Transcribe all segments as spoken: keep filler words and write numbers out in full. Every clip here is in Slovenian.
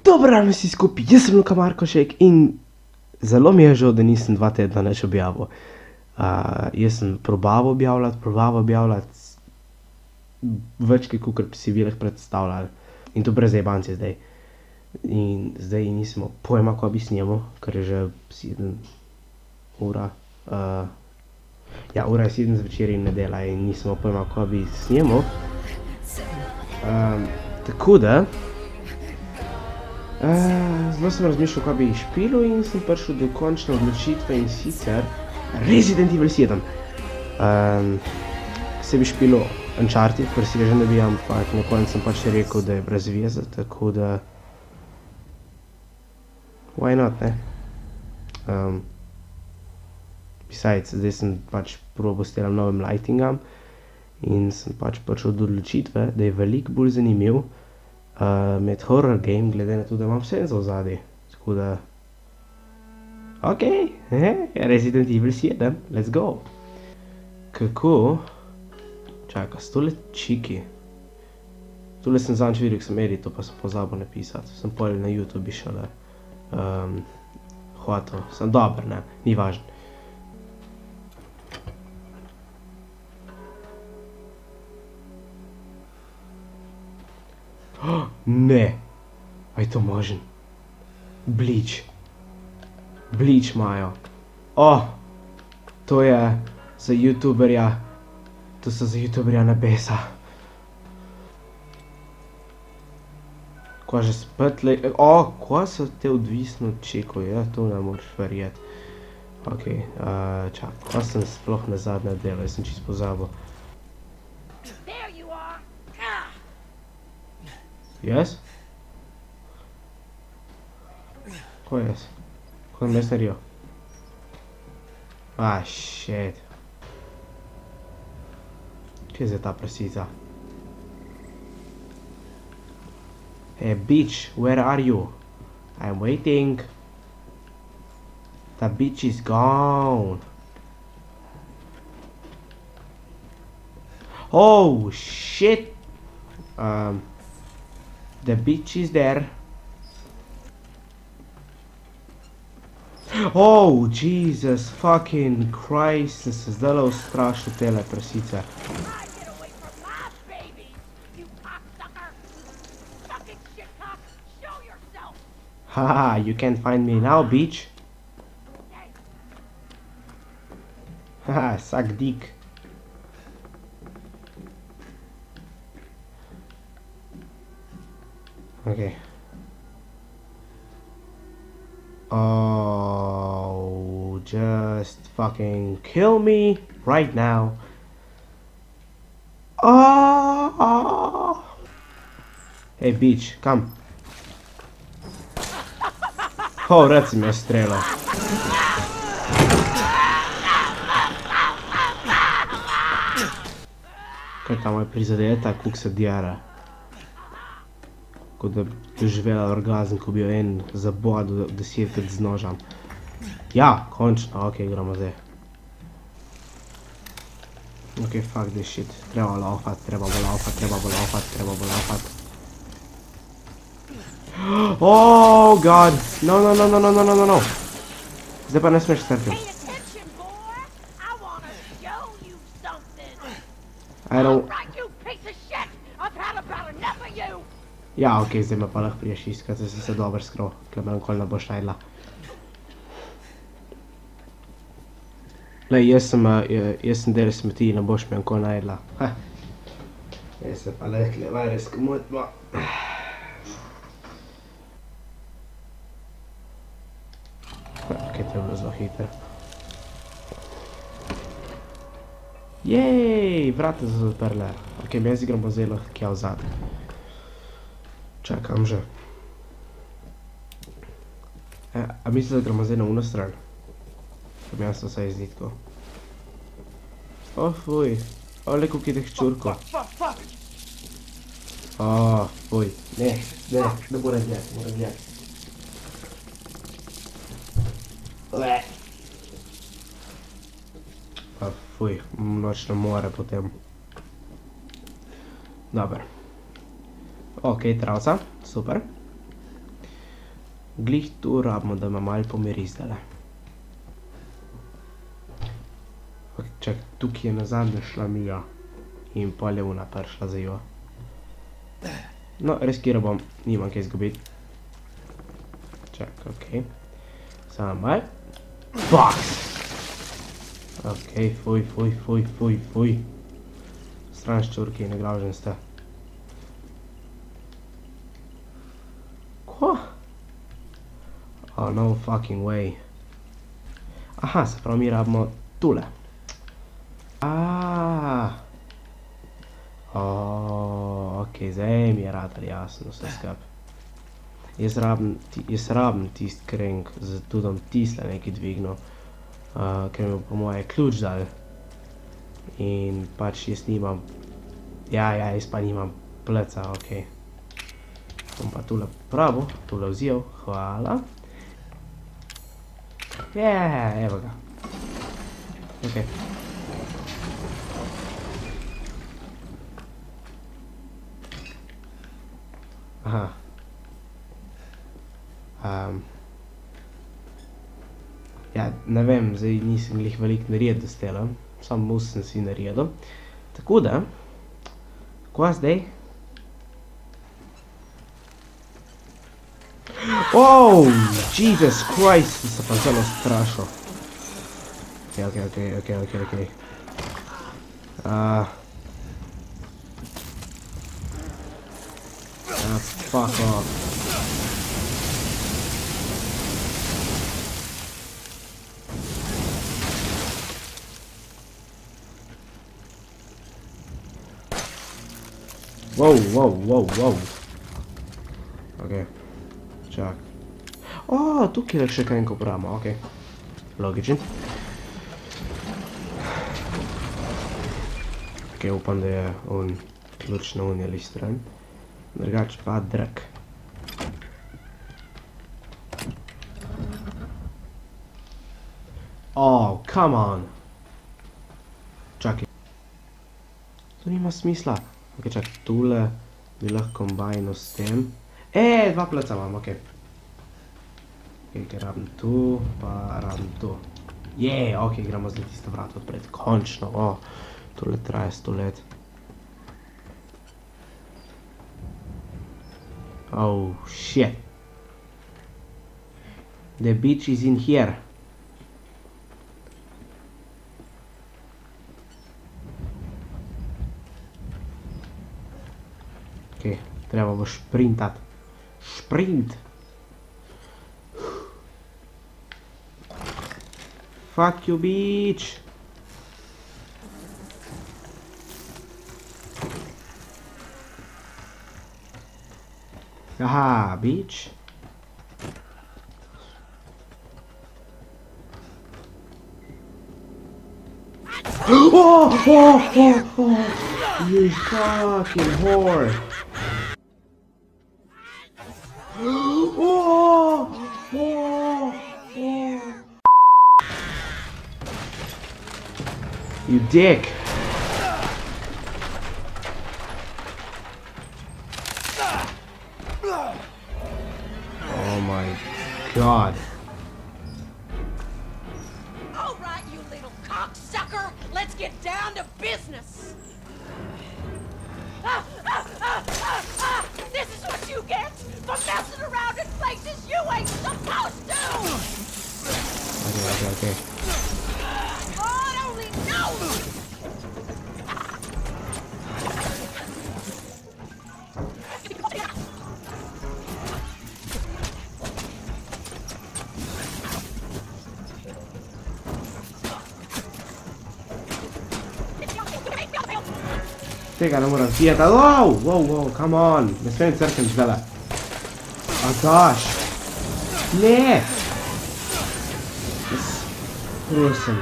Dober dan vsi skupaj, jaz sem Luka Markošek in zelo mi je žal, da nisem dva tedna nič objavil. Uh, jaz sem probaval objavljati, probaval objavljati več, kakor bi si bili predstavljali. In to brez jebanci zdaj. In zdaj nismo pojma, ko bi snimal, ker je že sedem ura. Uh, ja, ura je sedem zvečer in nedela in nismo pojma, ko bi snimal. Um, tako da, Uh, zelo sem razmišljal, kaj bi špilil in sem prišel do končne odločitve in sicer Resident Evil sedem. Um, se bi špilil Uncharted, ker si ga že nabijam, ampak na koncu sem pač rekel, da je brez veze, tako da why not, ne? Um, besides, zdaj sem pač probal s tem novim lightingom in sem pač prišel do odločitve, da je veliko bolj zanimiv Uh, med horror game, glede na to, da imam vse za ozadje. Tako da... Ok, eh, Resident Evil sedem, let's go. Kako? Čakaj, s tole čiki. Tole sem zanč videl, ko sem edito, pa sem pozabil napisati. Sem pol na YouTube šele um, hotel. Sem dober, ne, ni važno. Ne, a je to možen? Bleach. Bleach imajo. Oh, to je za youtuberja, to so za youtuberja nebesa. Ko že spet le... Oh, ko so te odvisno čekal, ja, to ne moreš verjeti. Ok, uh, čak, ko sem sploh na zadnje delo, jaz sem čisto pozabil. Jaz? Ko je jaz? Ko je mes naredil? Ah, shit. Kje je zdaj ta prasica? Hey, bitch, where are you? I'm waiting. The bitch is gone. Oh, shit. Um... The bitch is there. Oh, Jesus fucking Christ, sem se zdajle ustrašil tele prasice. Haha, you can't find me now, bitch. Haha, suck dick. Okay. Oh, just fucking kill me right now. Oh. Hey, bitch, come. Oh, reci mi je strela. Kaj tamo je prizadeta, kuk se djara. Kot da bi doživela orgazm, ko bi jo en zabodil desetkrat z nožem. Ja, končno, ok, gremo zdaj. Ok, fuck this shit. Treba bo laufat, treba bo laufat, treba bo laufat, treba bo laufat. Oh, god! No, no, no, no, no, no, no, no. Zdaj pa ne smeš strpim. I don't... Ja, ok, zdaj me pa lahko priješ iskat, zdaj sem se dober skrov, ker me nikoli ne boš najdla. Lej, jaz sem, jaz sem del smeti, ne boš me nikoli najdla. Jaz se pa lekle, vajre skomotimo. Ok, to je bilo zelo hitro. Jej, vrata so zaprle. Ok, mi jaz igramo zdaj lahko kje vzad. Čakam že. E, a misli, da gremo zdaj na uno stran? Kam jaz to vsaj zdi tako. O, fuj. O, le kuk ideh čurko. O, fuj. Ne, ne, ne moram gledati, moram gledati. Le. Pa, fuj, nočne more potem. Dobar. Ok, travca, super. Glih tu rabimo, da me malo pomiri zdajle. Ok, čak, tukaj je nazadnje šla Mija. In pol je ona prišla za jo. No, riskiral bom, nimam kaj izgubiti. Čak, okej. Samo malo. Box! Okej, fuj, fuj, fuj, fuj, fuj. Stran ščurki, negražen ste. Ko? Oh, no fucking way. Aha, se pravi, mi rabimo tule. Aaaa. Oh, okej, zdaj mi je ratalo jasno vse skup. Jaz rabim, jaz rabim tist krenk, zato da bom tisle nekaj dvignil. Ker mi bo po moje ključ dal. In pač jaz nimam, ja, ja, jaz pa nimam pleca, okej. Bom pa tule pravo, tule vzel, hvala. Je, evo ga. Okej. Aha. Ja, ne vem, zdaj nisem glih veliko naredil s tela, samo mus sem si naredil. Tako da, kva zdaj? Oh, Jesus Christ, sem se pa zelo strašil. Okej, okej, okej, okej, okej, okej. Ah, fuck off. Wow, wow, wow, wow. Okej, čak. O, tukaj je še kaj enko pravimo, okej. Logičen. Okej, upam, da je on ključ na unjeli stran. Drugač pa drag. Oh, come on. Čakaj. To nima smisla. Ok, čak, tule bi lahko kombajno s tem. E, dva pleca imam, ok. Ok, ker rabim tu, pa rabim tu. Je, ok, gremo zdaj tiste vrat odpred. Končno, o, tole traje sto let. Oh, shit. The bitch is in here. Ok, treba bo šprintat. Šprint! Fuck you, bitch! Aha, bitch! Oh, oh, oh, oh! You fucking whore! Oh, oh, oh. You dick! Oh my god. All right, you little cocksucker, let's get down to business. Ah, ah, ah, ah, ah. This is what you get for messing around in places you ain't supposed to. Okay, okay, okay. God only knows. Tega ne moram fijati. Wow, wow, wow, come on. Ne smem crknem zdala. Oh gosh. Ne. Prosim.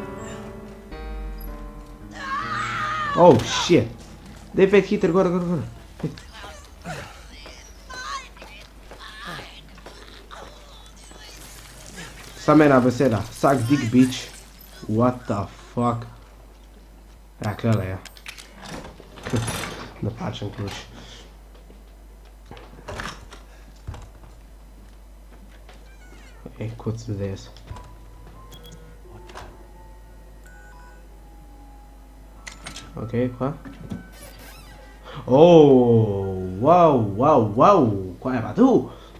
Oh shit. Daj pet hiter, gor, gor, gor. Samo ena beseda. Suck dick, bitch. What the fuck. Ja, klele je. Napačen ključ. Ej, kot sem zdaj jaz. Ok, kva? Oh, wow, wow, wow, kva je pa tu?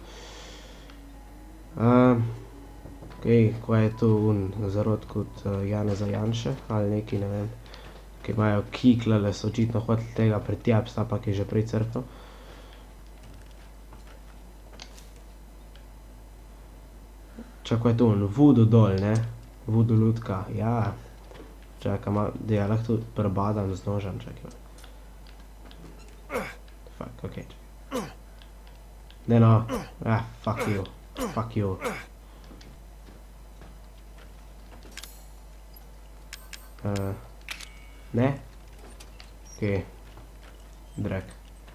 Um, ok, kva je tu un zarod kot uh, Janeza Janše ali neki, ne vem. Ki imajo kiklele, so očitno hoteli tega pretjapsti, ampak je že prej crknil. Čakaj, je to un voodoo dol, ne? Voodoo lutka, ja. Čakaj, da je lahko tudi prebadam z nožem, čakaj. Fuck, ok. Ne no, ah, fuck you, fuck you. Uh, ne? Ok. Drag.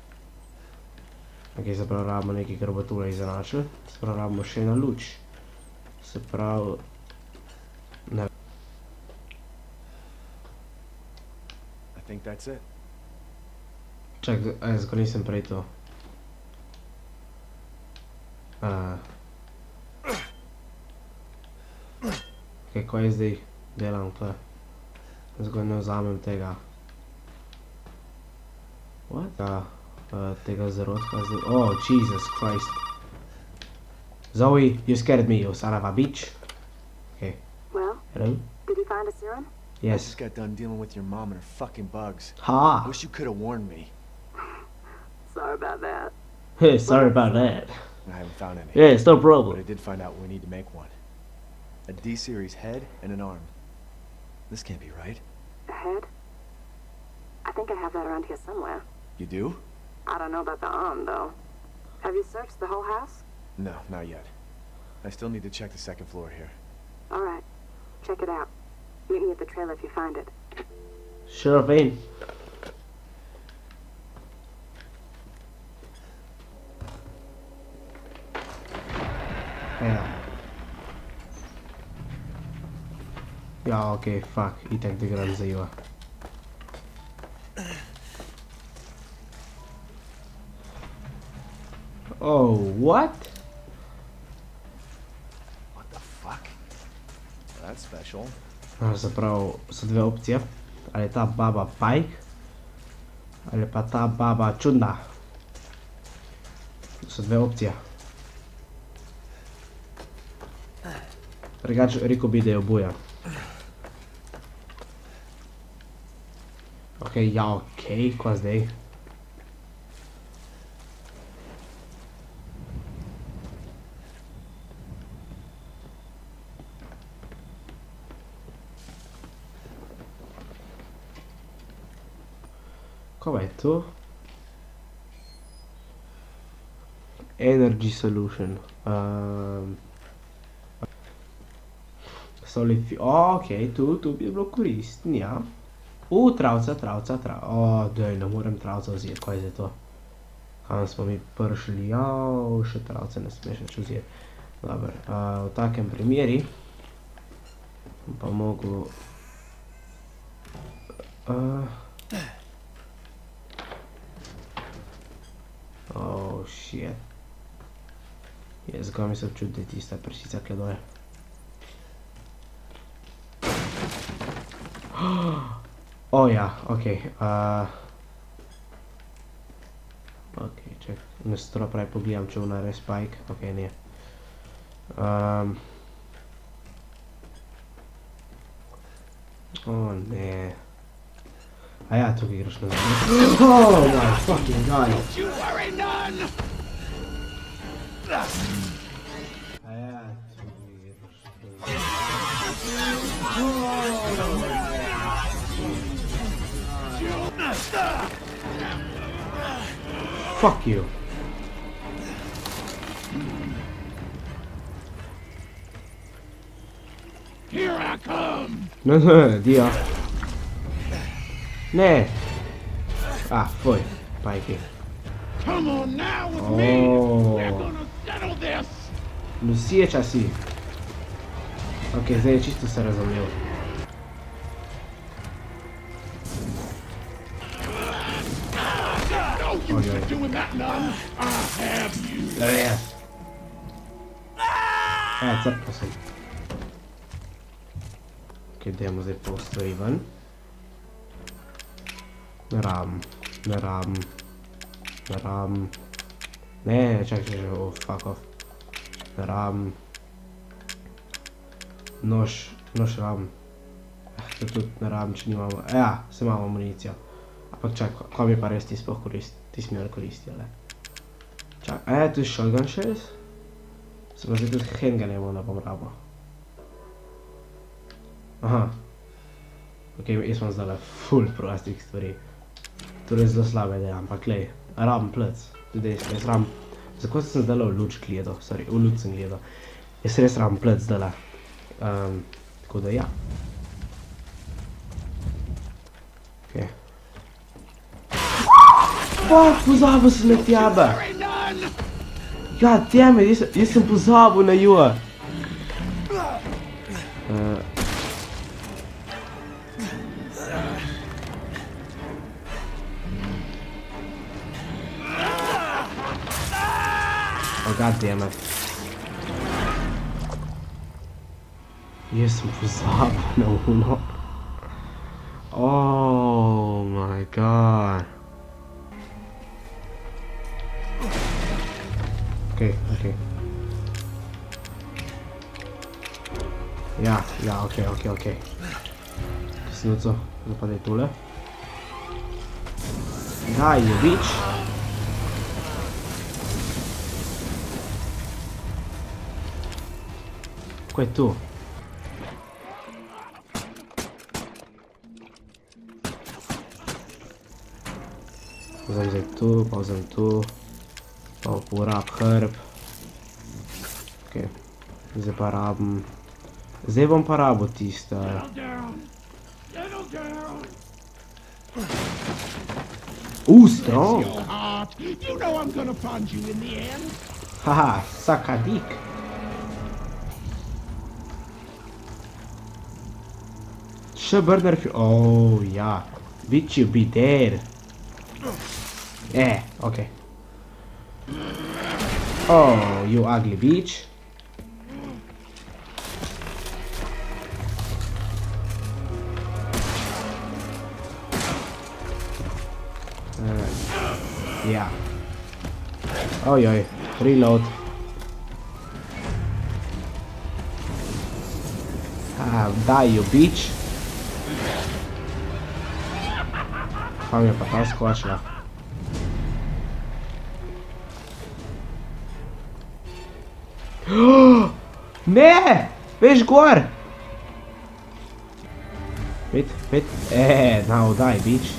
Ok, se pravi, rabimo nekaj, kar bo tule izenačili. Se pravi, rabimo še ena luč. Se pravi, ne. I think that's it. Čak, jaz ko nisem prej to. Uh. Ok, ko jaz zdaj delam tle? Zgoj ne vzamem tega. What? Uh, tega zarodka zdaj. Oh, Jesus Christ. Zoe, you scared me, you son of a bitch. Okay. Well, Hello? did you find a serum? I Yes. just got done dealing with your mom and her fucking bugs. I Ha! wish you could have warned me. Sorry about that. Hey, sorry about that. I haven't found any. Yes, no But I problem. did find out we need to make one. A D-series head and an arm. This can't be right. A head? I think I have that around here somewhere. You do? I don't know about the arm, though. Have you searched the whole house? No, not yet. I still need to check the second floor here. All right. Check it out. Meet me at the trailer if you find it. Sure thing. Ja. Ja, okej, okay, fuck, itak da gram za Iva. Oh, what? What the fuck? That's special. Zapravo so dve opcije. Ali je ta baba Pike, ali pa ta baba čudna. To so dve opcije. Drugače rekel bi, da je oboja. Ok, ja, ok, kva zdaj? Kaj je to? Energy solution. Um, solid fuel. Ok, tu, tu bi bilo koristno, ja. U, travca, travca, travca. O, daj, ne morem travca vzeti, kaj je zdaj to? Kam smo mi prišli? Jau, še travce ne smeš več vzeti. Dobar, uh, v takem primeri pa mogu... Uh, oh, shit. Jaz ga mi se občuti, da je tista pršica kle dole. Oh ja, okej. Uh, ok, ček, ne stro pravi pogledam, če vna res Pike. Ok, ne. Um, oh, ne. A ja, tukaj igraš nazaj. Oh my fucking god. You worry none! A ja, tukaj igraš nazaj. Fuck you. Here I come! Ne, ne, dio. Ne. Ah, foi. Pike. Come on now with Oh. me! We're gonna settle this! Nu sjeća si. Ok, zdaj je čisto se razumel. No use in doing that none! I have you! Da je. A, crkva sem. Ok, dajmo zdaj pol stvari ven. Ne rabim, ne rabim, ne rabim. Ne, čakaj, čakaj, oh, fuck off. Ne rabim. Nož, nož rabim. To tudi ne rabim, če nimamo, ja, se imamo amunicijo. Ampak čakaj, ko mi pa res ti sploh koristi, ti si mi on koristi, ali? Čakaj, e, tu je shotgun shells? Se pa zdaj tudi handgun je ne bom rabo. Aha. Ok, jaz imam zdaj full prostih stvari. To je zelo slabe ideja, ampak glej, rabim plec. Tudi jaz rabim, zakaj sem zdaj v luč gledal, sorry, v luč sem gledal. Jaz res rabim plec zdaj. Um, tako da ja. Ok. Fuck, pozabil sem na tjaba. God damn it, jaz, jaz sem pozabil na juha. Uh. Oh, god damn it. Jaz sem pozabil na uno. Oh my god. Ok, ok. Ja, ja, ok, ok, ok. Snuco, zapade tule. Daj, jebič. Ko je tu? Vzem zdaj tu, pa vzem tu. Pa uporab hrb. Ok, zdaj pa rabim. Zdaj bom pa rabo tista. Uh, strong! Haha, sakadik. Še burner fuel. Oh, ja. Bitch, you be dead. Eh, ok. Oh, you ugly bitch. Uh, yeah. Oj, oj, reload. Ah, die, you bitch. Pa mi je pa ta skočila. Ne! Veš gor! Pet, pet, eee, now die, bitch.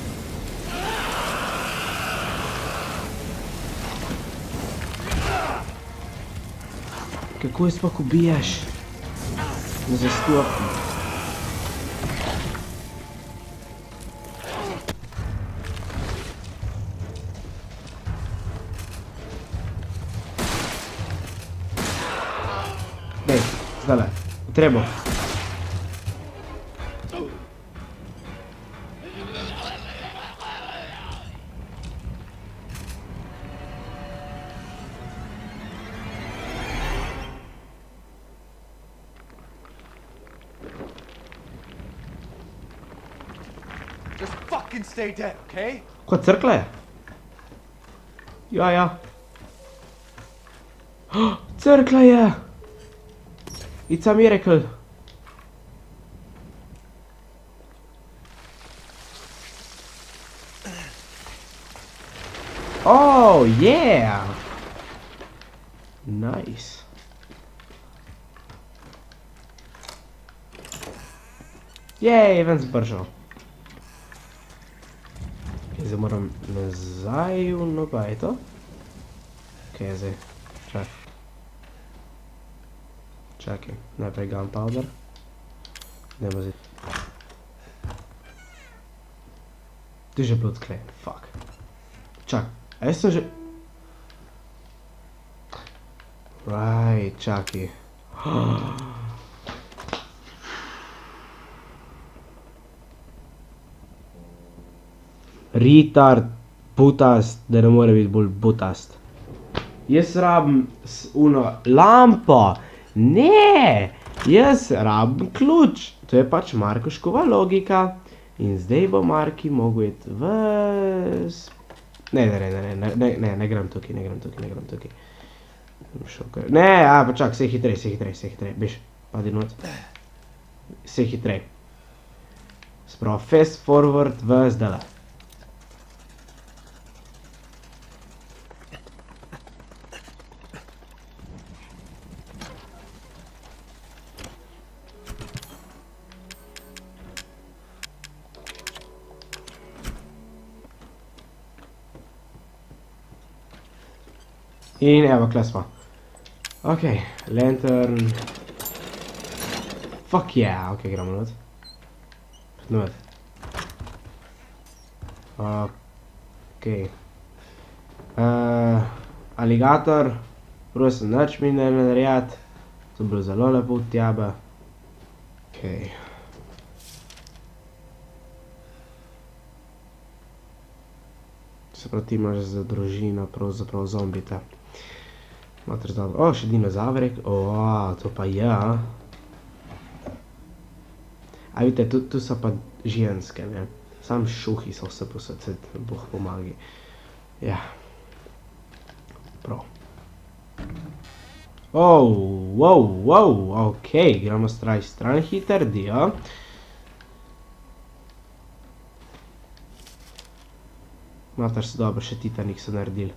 Kako je sploh ubijaš? Ne zastopim. Dej, zdajle, potrebo. Just fucking stay dead, okay? Ko crkle? Ja, ja. Crkla je! It's a miracle. Oh, yeah! Nice. Jej, ven zbržal. Zdaj moram nazaj v nobajto. Kaj je zdaj? Čak. Čakaj, najprej gunpowder. Dajmo zdaj. Ti že bilo odklen, fuck. Čak, a jaz sem že... Right, čakaj. Retard, butast, da ne more biti bolj butast. Jaz rabim uno lampo, Ne, jaz rabim ključ. To je pač Markoškova logika. In zdaj bo Marki mogel iti v... Ne, ne, ne, ne, ne, ne, ne, ne grem tukaj, ne grem tukaj, ne grem tukaj. Ne, a, pa čak, vse hitrej, vse hitrej, vse hitrej, biš, padi not. Vse hitrej. Sprav, fast forward v zdala. In evo, kle smo. Ok, lantern. Fuck yeah, ok, gremo not. Not. Ok. Uh, aligator. Prvo sem nič mi ne narediti. To je bilo zelo lepo od tebe. Ok. Se pravi, ti imaš za družino pravzaprav zombita. Mater dobro. O, še dinozavrek. O, to pa je. A vidite, tu, tu so pa ženske, ne. Sam šuhi so vse posod, se Bog pomagi. Ja. Prav. Oh, wow, wow, ok, gremo straj stran hiter, dio. Mater se dobro, še Titanic so naredili.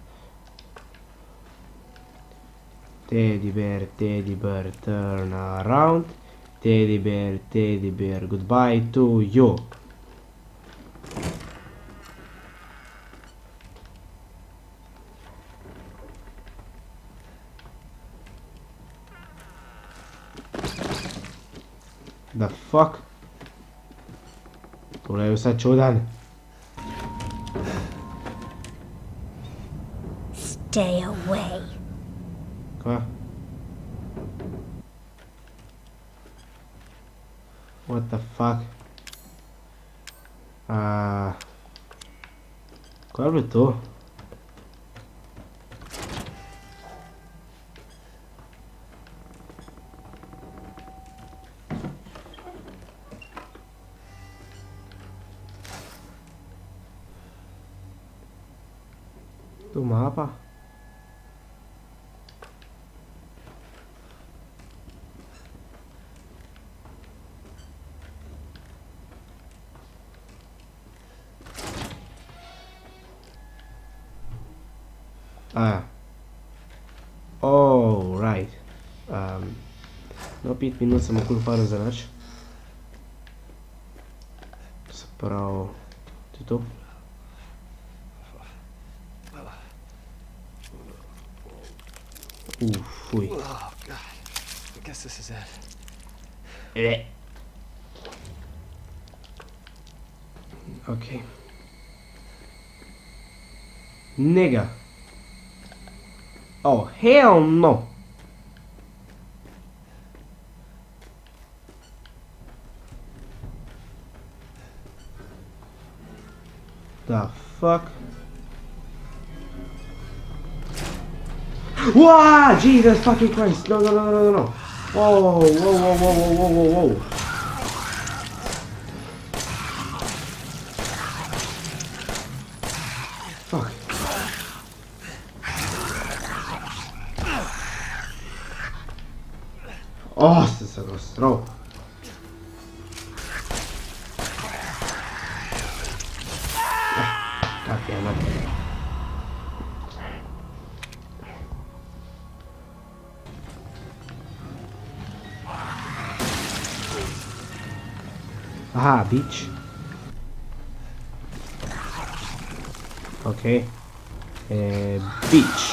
Teddy bear, teddy bear, turn around. Teddy bear, teddy bear, goodbye to you. The fuck? Tole je vse čudan. Stay away. Kva? What the fuck? Uh, Kaj je bilo to? Tu mapa? Ah. Oh, right. Um, no, pet minut sem okoli faril za nič. Se pravi, to je to. Uf, fuj. Oh, God. I guess this is it. Eh. Ok. Nigga. Oh, hell no. The fuck? Wow, Jesus fucking Christ. No, no, no, no, no, no. Whoa, whoa, whoa, whoa, whoa, whoa, whoa, whoa. Fuck. Oh, ste se rozsral. Tak je, ne. Aha, beach. Okay. Uh, beach.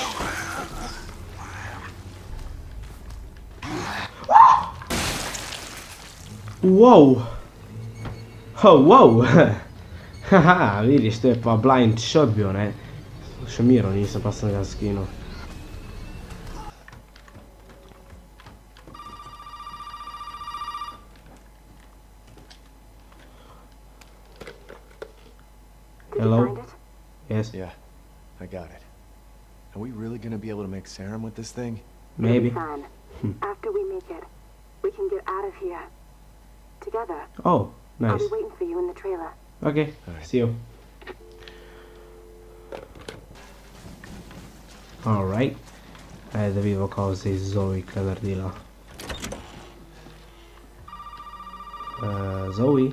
Wow. Oh, wow. Haha, vidiš, to je pa blind shot bil, ne. Še miro nisem, pa sem ga skinul. Hello? Yes. Yeah, I got it. Are we really gonna be able to make serum with this thing? Maybe. Fine. After we make it, we can get out of here. Together. Oh, I'll nice. be waiting for you in the trailer. Ok, see you. Alright. Ajde da vidimo kao se iz Zoe kaj naredila. Uh, Zoe.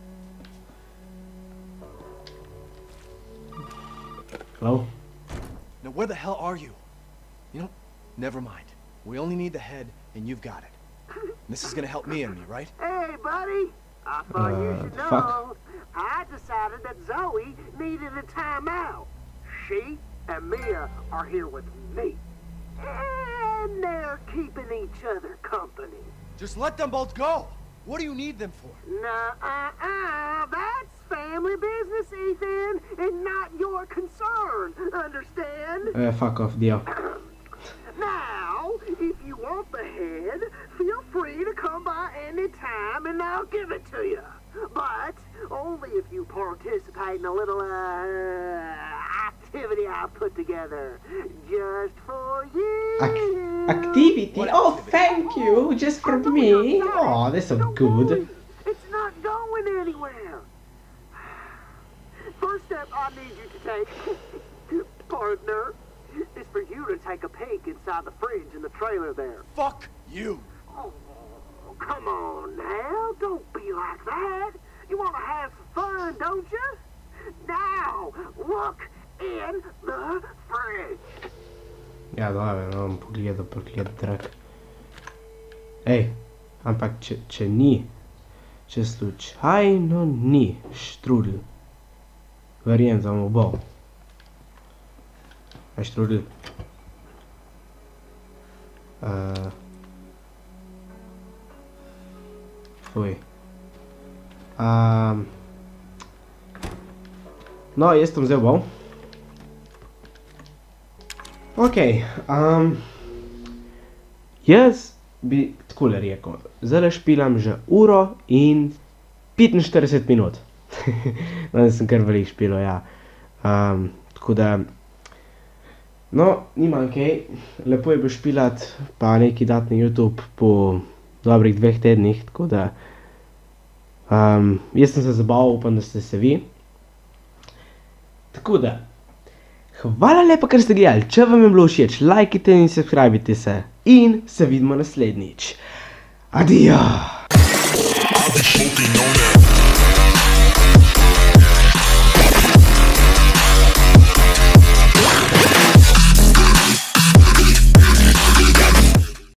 Hello? Now where the hell are you? You know, never mind. We only need the head, and you've got it. This is gonna help me and me, right? Hey, buddy. I thought you Uh, should fuck. know. I decided that Zoe needed a timeout. She and Mia are here with me. And they're keeping each other company. Just let them both go. What do you need them for? Nuh-uh-uh. That's family business, Ethan, and not your concern. Understand? Uh, fuck off, Dio. Now, if you want the head, feel free to come by any time and I'll give it to you. But only if you participate in a little uh, activity I put together just for you. Ac activity? Oh, thank you! Just for me? Oh, that's so Don't good. worry. It's not going anywhere. First step I need you to take, partner, is for you to take a peek inside the fridge in the trailer there. Fuck you. Oh, come on now. Don't be like that. You want to have some fun, don't you? Now, look in the fridge. Ja, dobro, ne bom pogledal, proklet drak. Ej, ampak če, če ni, če slučajno ni štrudel, verjem, da mu bo. Aj štrudel. Uh, fuj. Um, no, jaz sem vzel bol. Ok, um, jaz bi takole rekel, zdaj špilam že uro in petinštirideset minut. Danes sem kar veliko špilo, ja. Um, tako da, no, nimam kaj, lepo je bil špilat, pa nekaj dati na YouTube po dobrih dveh tednih, tako da, um, jaz sem se zabaval, upam, da ste se vi. Tako da, hvala lepa, ker ste gledali, če vam je bilo všeč, lajkite in subscribite se in se vidimo naslednjič. Adijo! I'll be smoking on